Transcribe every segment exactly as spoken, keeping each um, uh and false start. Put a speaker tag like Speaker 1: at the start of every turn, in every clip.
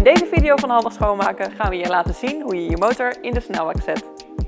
Speaker 1: deze video van Handig Schoonmaken gaan we je laten zien hoe je je motor in de snelwax zet.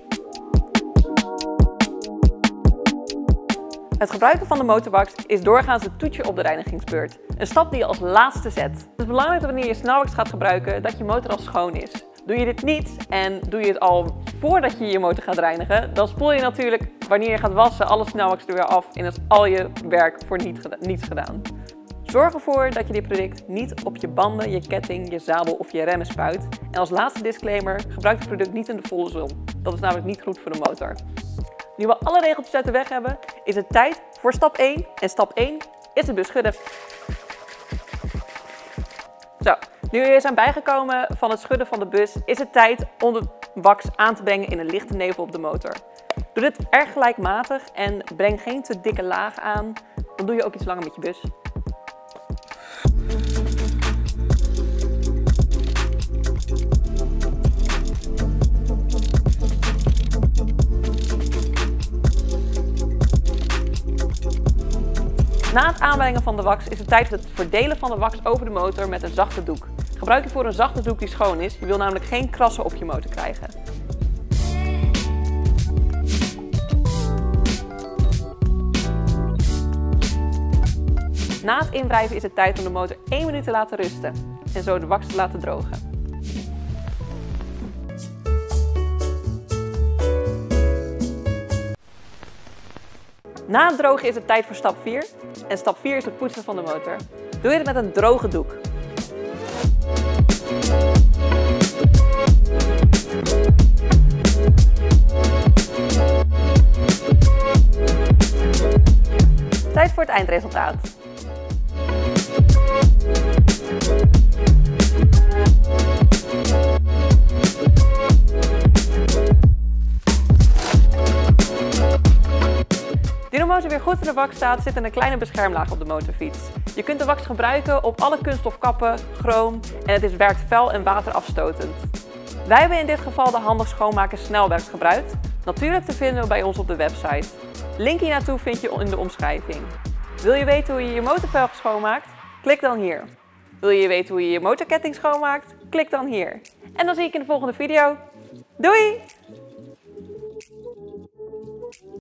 Speaker 1: Het gebruiken van de motorwax is doorgaans het toetje op de reinigingsbeurt. Een stap die je als laatste zet. Het is belangrijk dat wanneer je snelwax gaat gebruiken, dat je motor al schoon is. Doe je dit niet en doe je het al voordat je je motor gaat reinigen, dan spoel je natuurlijk wanneer je gaat wassen alle snelwax er weer af en is al je werk voor niets gedaan. Zorg ervoor dat je dit product niet op je banden, je ketting, je zadel of je remmen spuit. En als laatste disclaimer, gebruik het product niet in de volle zon. Dat is namelijk niet goed voor de motor. Nu we alle regeltjes uit de weg hebben, is het tijd voor stap één. En stap één is de bus schudden. Zo, nu we weer zijn bijgekomen van het schudden van de bus, is het tijd om de wax aan te brengen in een lichte nevel op de motor. Doe dit erg gelijkmatig en breng geen te dikke laag aan. Dan doe je ook iets langer met je bus. Na het aanbrengen van de wax is het tijd voor het verdelen van de wax over de motor met een zachte doek. Gebruik hiervoor een zachte doek die schoon is. Je wil namelijk geen krassen op je motor krijgen. Na het inwrijven is het tijd om de motor één minuut te laten rusten en zo de wax te laten drogen. Na het drogen is het tijd voor stap vier. En stap vier is het poetsen van de motor. Doe je het met een droge doek. Tijd voor het eindresultaat. Nu de motor weer goed in de wax staat, zit er een kleine beschermlaag op de motorfiets. Je kunt de wax gebruiken op alle kunststof kappen, chroom en het is, werkt vuil en waterafstotend. Wij hebben in dit geval de Handig Schoonmaken snelwax gebruikt. Natuurlijk te vinden bij ons op de website. Link hier naartoe vind je in de omschrijving. Wil je weten hoe je je motorvelg schoonmaakt? Klik dan hier. Wil je weten hoe je je motorketting schoonmaakt? Klik dan hier. En dan zie ik je in de volgende video. Doei!